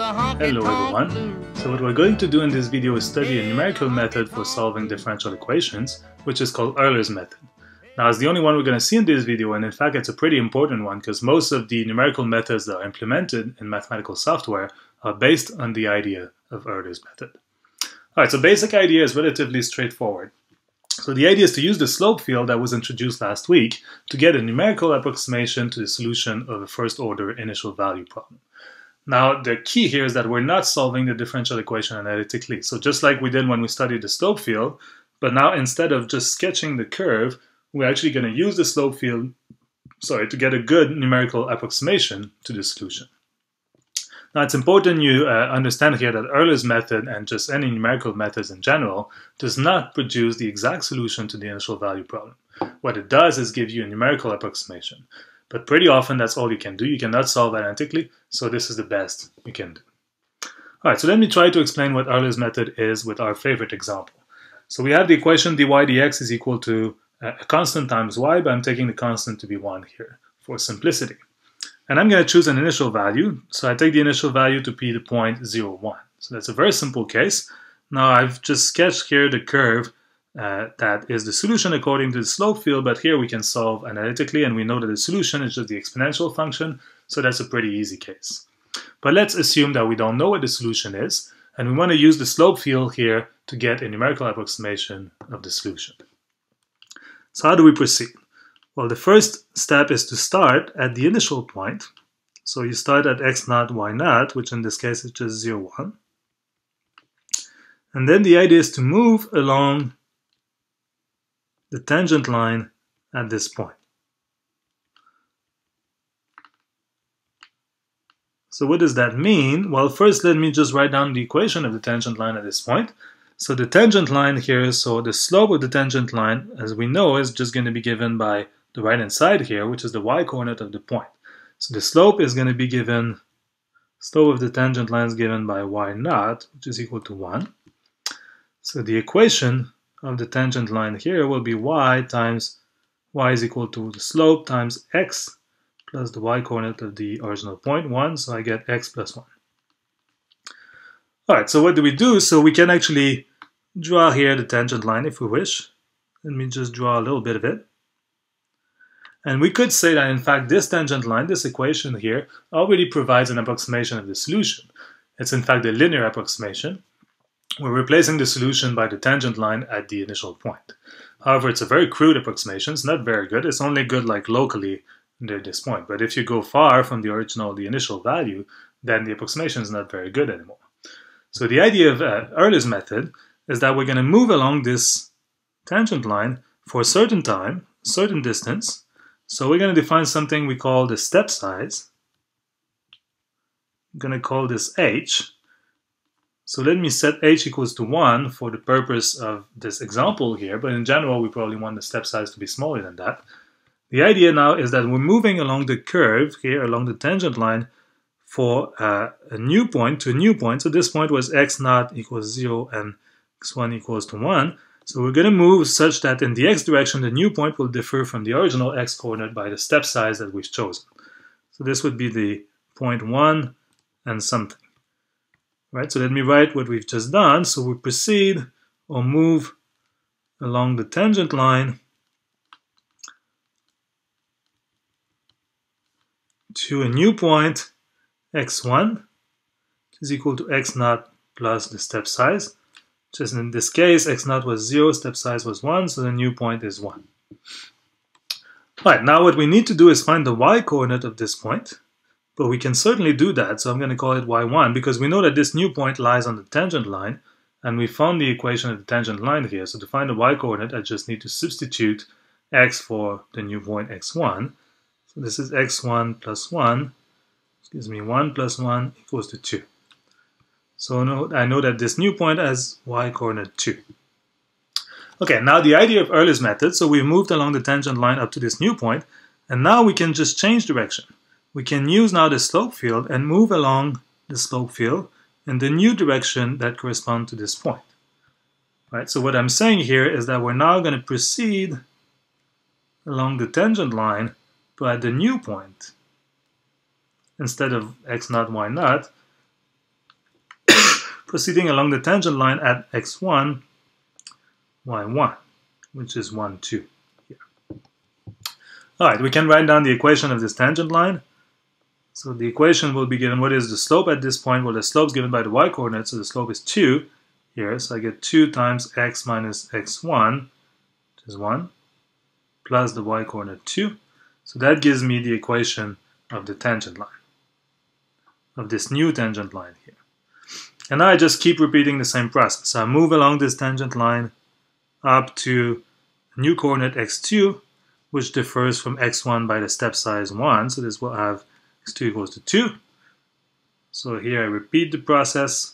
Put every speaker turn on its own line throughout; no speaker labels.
Hello everyone. So what we're going to do in this video is study a numerical method for solving differential equations, which is called Euler's method. Now it's the only one we're going to see in this video, and in fact it's a pretty important one because most of the numerical methods that are implemented in mathematical software are based on the idea of Euler's method. Alright, so basic idea is relatively straightforward. So the idea is to use the slope field that was introduced last week to get a numerical approximation to the solution of a first order initial value problem. Now, the key here is that we're not solving the differential equation analytically. So just like we did when we studied the slope field, but now instead of just sketching the curve, we're actually going to use the slope field, to get a good numerical approximation to the solution. Now, it's important you understand here that Euler's method and just any numerical methods in general does not produce the exact solution to the initial value problem. What it does is give you a numerical approximation. But pretty often that's all you can do. You cannot solve analytically, so this is the best you can do. Alright, so let me try to explain what Euler's method is with our favorite example. So we have the equation dy dx is equal to a constant times y, but I'm taking the constant to be 1 here for simplicity. And I'm going to choose an initial value, so I take the initial value to be the point 0, 1. So that's a very simple case. Now I've just sketched here the curve that is the solution according to the slope field, but here we can solve analytically, and we know that the solution is just the exponential function, so that's a pretty easy case. But let's assume that we don't know what the solution is, and we want to use the slope field here to get a numerical approximation of the solution. So how do we proceed? Well, the first step is to start at the initial point. So you start at x0, y0, which in this case is just 0, 1. And then the idea is to move along the tangent line at this point. So what does that mean? Well, first let me just write down the equation of the tangent line at this point. So the tangent line here, so the slope of the tangent line, as we know, is just going to be given by the right-hand side here, which is the y-coordinate of the point. So the slope is going to be given, slope of the tangent line is given by y0, which is equal to 1. So the equation of the tangent line here will be y times y is equal to the slope times x plus the y-coordinate of the original point, 1, so I get x plus 1. Alright, so what do we do? So we can actually draw here the tangent line if we wish. Let me just draw a little bit of it. And we could say that in fact this tangent line, this equation here, already provides an approximation of the solution. It's in fact a linear approximation. We're replacing the solution by the tangent line at the initial point. However, it's a very crude approximation. It's not very good. It's only good like locally near this point. But if you go far from the initial value, then the approximation is not very good anymore. So the idea of Euler's method is that we're going to move along this tangent line for a certain time, certain distance. So we're going to define something we call the step size. I'm going to call this h. So let me set h equals to 1 for the purpose of this example here, but in general we probably want the step size to be smaller than that. The idea now is that we're moving along the curve here, along the tangent line, for a new point to a new point. So this point was x0 equals 0 and x1 equals to 1. So we're going to move such that in the x direction the new point will differ from the original x coordinate by the step size that we've chosen. So this would be the point 1 and something. Right, so let me write what we've just done. So we proceed or move along the tangent line to a new point x1, which is equal to x0 plus the step size. Just in this case, x0 was 0, step size was 1, so the new point is 1. Alright, now what we need to do is find the y-coordinate of this point. But we can certainly do that, so I'm going to call it y1, because we know that this new point lies on the tangent line, and we found the equation of the tangent line here. So to find the y-coordinate, I just need to substitute x for the new point x1. So this is x1 plus 1, which gives me 1 plus 1 equals to 2. So I know that this new point has y-coordinate 2. Okay, now the idea of Euler's method, so we moved along the tangent line up to this new point, and now we can just change direction. We can use now the slope field and move along the slope field in the new direction that corresponds to this point. Right, so what I'm saying here is that we're now going to proceed along the tangent line, but at the new point, instead of x0, y0, proceeding along the tangent line at x1, y1, which is 1, 2 here. Alright, we can write down the equation of this tangent line. So the equation will be given, what is the slope at this point? Well, the slope is given by the y-coordinate, so the slope is 2 here. So I get 2 times x minus x1, which is 1, plus the y-coordinate 2. So that gives me the equation of the tangent line, of this new tangent line here. And now I just keep repeating the same process. So I move along this tangent line up to a new coordinate x2, which differs from x1 by the step size 1. So this will have x2 equals to 2. So here I repeat the process.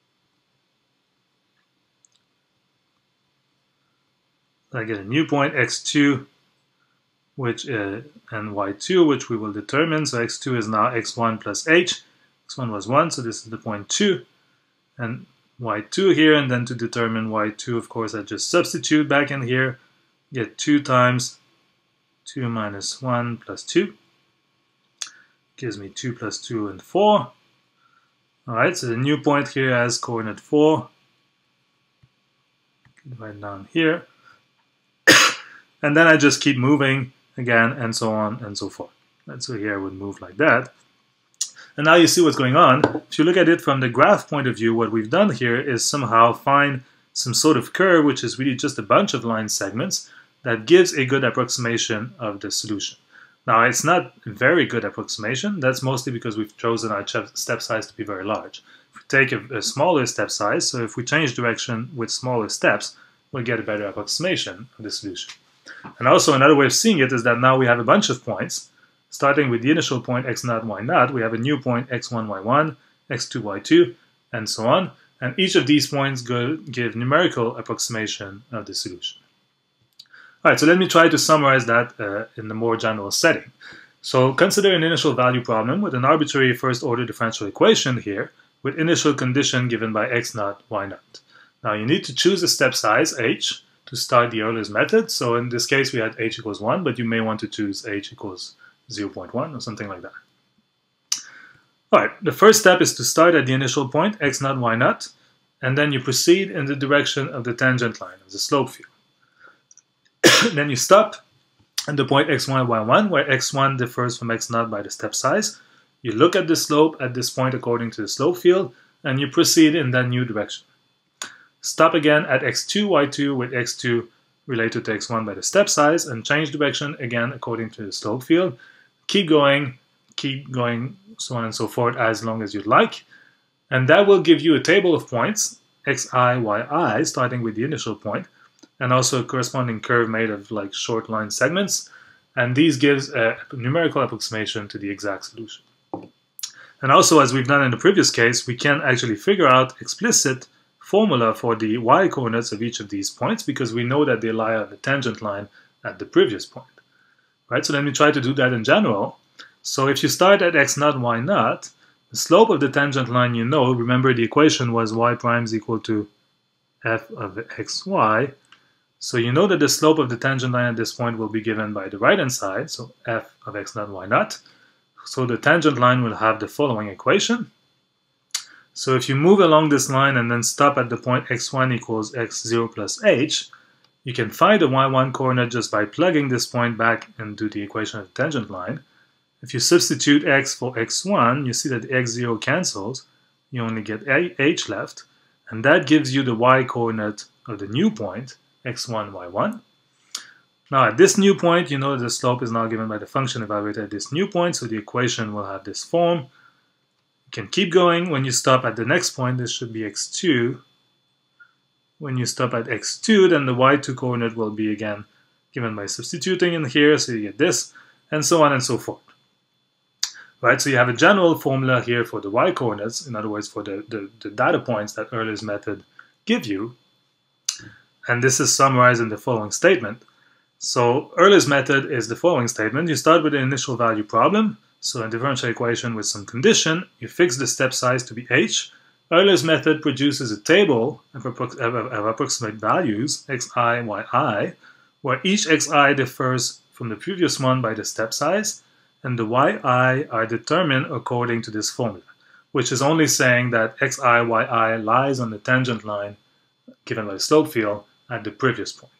I get a new point x2, which and y2, which we will determine. So x2 is now x1 plus h. x1 was 1, so this is the point 2. And y2 here, and then to determine y2, of course, I just substitute back in here. Get 2 times 2 minus 1 plus 2. Gives me 2 plus 2 and 4. Alright, so the new point here has coordinate 4. Right down here. And then I just keep moving again, and so on and so forth. And so here I would move like that. And now you see what's going on. If you look at it from the graph point of view, what we've done here is somehow find some sort of curve, which is really just a bunch of line segments that gives a good approximation of the solution. Now, it's not a very good approximation. That's mostly because we've chosen our step size to be very large. If we take a smaller step size, so if we change direction with smaller steps, we'll get a better approximation of the solution. And also another way of seeing it is that now we have a bunch of points. Starting with the initial point x0, y0, we have a new point x1, y1, x2, y2, and so on. And each of these points give numerical approximation of the solution. Alright, so let me try to summarize that in a more general setting. So consider an initial value problem with an arbitrary first-order differential equation here with initial condition given by x0, y0. Now you need to choose a step size, h, to start the Euler's method. So in this case we had h equals 1, but you may want to choose h equals 0.1 or something like that. Alright, the first step is to start at the initial point, x0, y0, and then you proceed in the direction of the tangent line, of the slope field. Then you stop at the point x1, y1, where x1 differs from x0 by the step size. You look at the slope at this point according to the slope field, and you proceed in that new direction. Stop again at x2, y2, with x2 related to x1 by the step size, and change direction again according to the slope field. Keep going, so on and so forth, as long as you'd like. And that will give you a table of points, xi, yi, starting with the initial point, and also a corresponding curve made of like short line segments. And these gives a numerical approximation to the exact solution. And also, as we've done in the previous case, we can actually figure out explicit formula for the y-coordinates of each of these points because we know that they lie on the tangent line at the previous point. Right? So let me try to do that in general. So if you start at x0, y0, the slope of the tangent line you know, remember the equation was y prime is equal to f of xy. So you know that the slope of the tangent line at this point will be given by the right-hand side, so f of x0, y0. So the tangent line will have the following equation. So if you move along this line and then stop at the point x1 equals x0 plus h, you can find the y1 coordinate just by plugging this point back into the equation of the tangent line. If you substitute x for x1, you see that the x0 cancels. You only get h left, and that gives you the y coordinate of the new point, x1, y1. Now at this new point, you know the slope is now given by the function evaluated at this new point, so the equation will have this form. You can keep going. When you stop at the next point, this should be x2. When you stop at x2, then the y2 coordinate will be again given by substituting in here, so you get this, and so on and so forth. Right, so you have a general formula here for the y-coordinates, in other words, for the data points that Euler's method give you. And this is summarized in the following statement. So Euler's method is the following statement. You start with an initial value problem. So a differential equation with some condition. You fix the step size to be h. Euler's method produces a table of approximate values, xi, yi, where each xi differs from the previous one by the step size, and the yi are determined according to this formula. which is only saying that xi, yi lies on the tangent line given by the slope field at the previous point.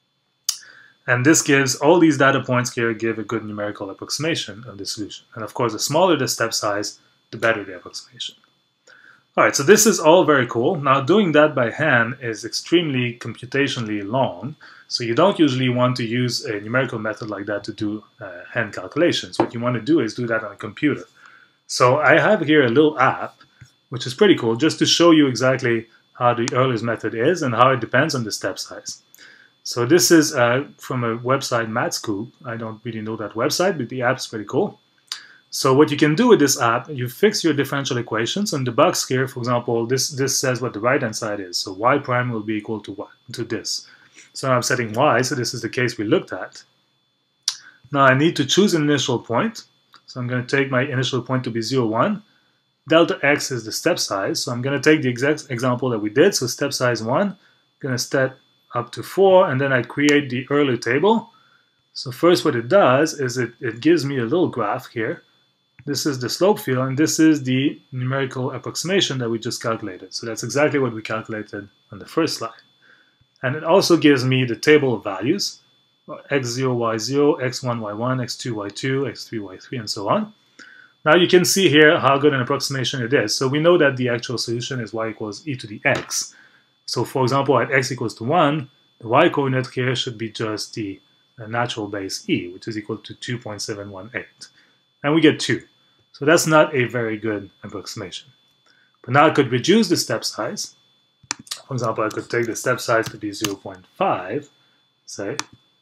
And this gives, all these data points here give a good numerical approximation of the solution. And of course, the smaller the step size, the better the approximation. All right, so this is all very cool. Now, doing that by hand is extremely computationally long, so you don't usually want to use a numerical method like that to do hand calculations. What you want to do is do that on a computer. So I have here a little app, which is pretty cool, just to show you exactly how the Euler's method is and how it depends on the step size. So this is from a website, MathScoop. I don't really know that website, but the app's pretty cool. So what you can do with this app, you fix your differential equations. And the box here, for example, this says what the right-hand side is. So y prime will be equal to what? To this. So now I'm setting y, so this is the case we looked at. Now I need to choose an initial point. So I'm going to take my initial point to be 0, 1. Delta x is the step size. So I'm going to take the exact example that we did. So step size 1, I'm going to step up to 4, and then I create the Euler table. So first what it does is it gives me a little graph here. This is the slope field, and this is the numerical approximation that we just calculated. So that's exactly what we calculated on the first slide. And it also gives me the table of values, x0, y0, x1, y1, x2, y2, x3, y3, and so on. Now you can see here how good an approximation it is. So we know that the actual solution is y equals e to the x. So for example, at x equals to 1, the y-coordinate here should be just the natural base e, which is equal to 2.718. And we get 2. So that's not a very good approximation. But now I could reduce the step size. For example, I could take the step size to be 0.5, say.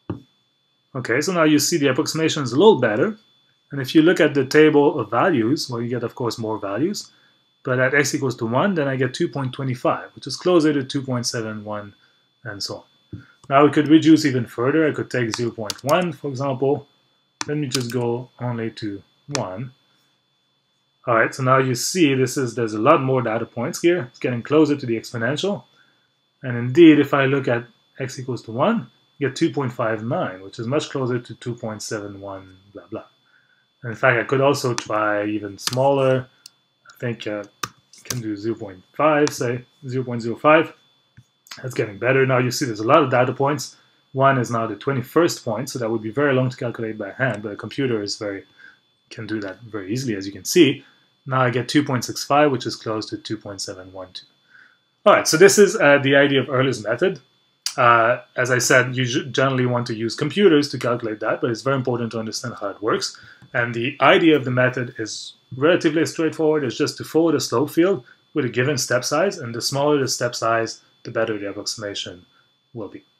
Okay, so now you see the approximation is a little better. And if you look at the table of values, well, you get, of course, more values. But at x equals to 1, then I get 2.25, which is closer to 2.71, and so on. Now we could reduce even further. I could take 0.1, for example. Let me just go only to 1. All right, so now you see there's a lot more data points here. It's getting closer to the exponential. And indeed, if I look at x equals to 1, you get 2.59, which is much closer to 2.71, blah, blah. And in fact, I could also try even smaller. I think I can do 0.5, say 0.05. That's getting better. Now you see there's a lot of data points. 1 is now the 21st point, so that would be very long to calculate by hand, but a computer can do that very easily, as you can see. Now I get 2.65, which is close to 2.712. All right, so this is the idea of Euler's method. As I said, you generally want to use computers to calculate that, but it's very important to understand how it works. And the idea of the method is relatively straightforward. It's just to follow the slope field with a given step size, and the smaller the step size, the better the approximation will be.